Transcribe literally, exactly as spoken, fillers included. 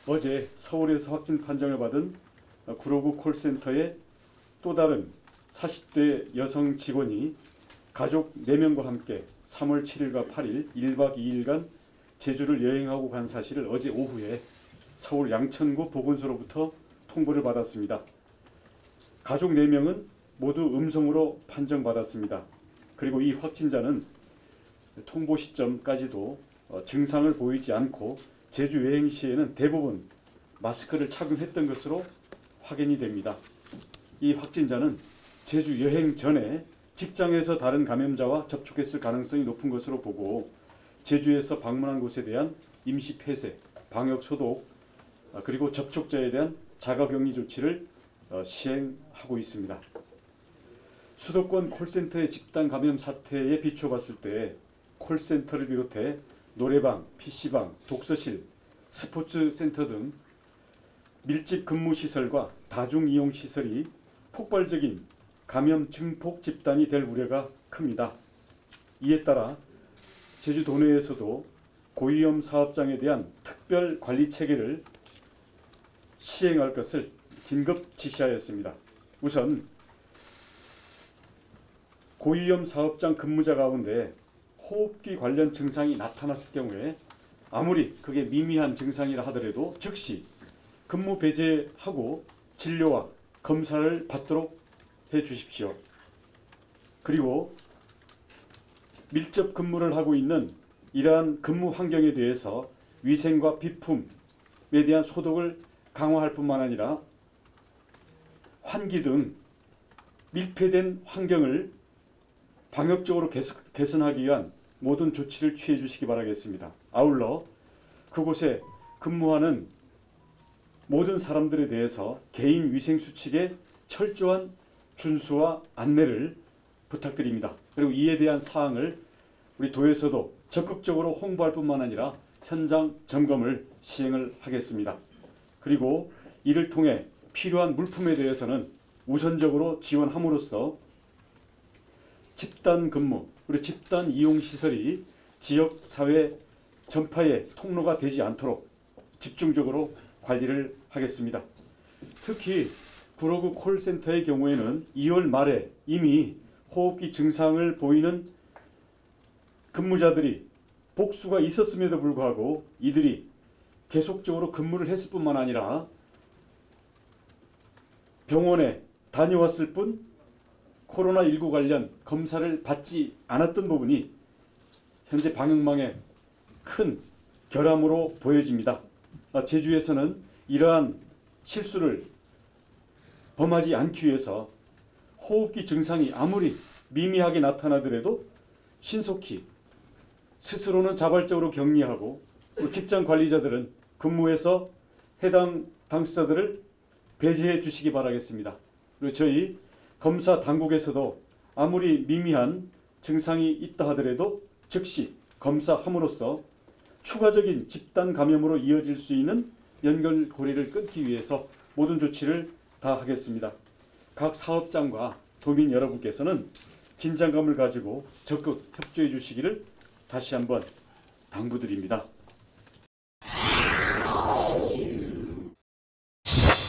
어제 서울에서 확진 판정을 받은 구로구 콜센터의 또 다른 사십 대 여성 직원이 가족 네 명과 함께 삼월 칠일과 팔일 일 박 이 일간 제주를 여행하고 간 사실을 어제 오후에 서울 양천구 보건소로부터 통보를 받았습니다. 가족 네 명은 모두 음성으로 판정받았습니다. 그리고 이 확진자는 통보 시점까지도 증상을 보이지 않고 제주 여행 시에는 대부분 마스크를 착용했던 것으로 확인이 됩니다. 이 확진자는 제주 여행 전에 직장에서 다른 감염자와 접촉했을 가능성이 높은 것으로 보고 제주에서 방문한 곳에 대한 임시 폐쇄, 방역 소독, 그리고 접촉자에 대한 자가격리 조치를 시행하고 있습니다. 수도권 콜센터의 집단 감염 사태에 비춰봤을 때 콜센터를 비롯해 노래방, 피시방, 독서실, 스포츠센터 등 밀집 근무시설과 다중이용시설이 폭발적인 감염 증폭 집단이 될 우려가 큽니다. 이에 따라 제주도 내에서도 고위험 사업장에 대한 특별 관리 체계를 시행할 것을 긴급 지시하였습니다. 우선 고위험 사업장 근무자 가운데 호흡기 관련 증상이 나타났을 경우에 아무리 그게 미미한 증상이라 하더라도 즉시 근무 배제하고 진료와 검사를 받도록 해 주십시오. 그리고 밀접 근무를 하고 있는 이러한 근무 환경에 대해서 위생과 비품에 대한 소독을 강화할 뿐만 아니라 환기 등 밀폐된 환경을 방역적으로 개선하기 위한 모든 조치를 취해 주시기 바라겠습니다. 아울러 그곳에 근무하는 모든 사람들에 대해서 개인 위생 수칙의 철저한 준수와 안내를 부탁드립니다. 그리고 이에 대한 사항을 우리 도에서도 적극적으로 홍보할 뿐만 아니라 현장 점검을 시행을 하겠습니다. 그리고 이를 통해 필요한 물품에 대해서는 우선적으로 지원함으로써 집단 근무, 그리고 집단 이용 시설이 지역사회 전파의 통로가 되지 않도록 집중적으로 관리를 하겠습니다. 특히 구로구 콜센터의 경우에는 이월 말에 이미 호흡기 증상을 보이는 근무자들이 복수가 있었음에도 불구하고 이들이 계속적으로 근무를 했을 뿐만 아니라 병원에 다녀왔을 뿐 코로나십구 관련 검사를 받지 않았던 부분이 현재 방역망에 큰 결함으로 보여집니다. 제주에서는 이러한 실수를 범하지 않기 위해서 호흡기 증상이 아무리 미미하게 나타나더라도 신속히 스스로는 자발적으로 격리하고 직장 관리자들은 근무에서 해당 당사자들을 배제해 주시기 바라겠습니다. 그리고 저희 검사 당국에서도 아무리 미미한 증상이 있다 하더라도 즉시 검사함으로써 추가적인 집단 감염으로 이어질 수 있는 연결고리를 끊기 위해서 모든 조치를 다 하겠습니다. 각 사업장과 도민 여러분께서는 긴장감을 가지고 적극 협조해 주시기를 다시 한번 당부드립니다.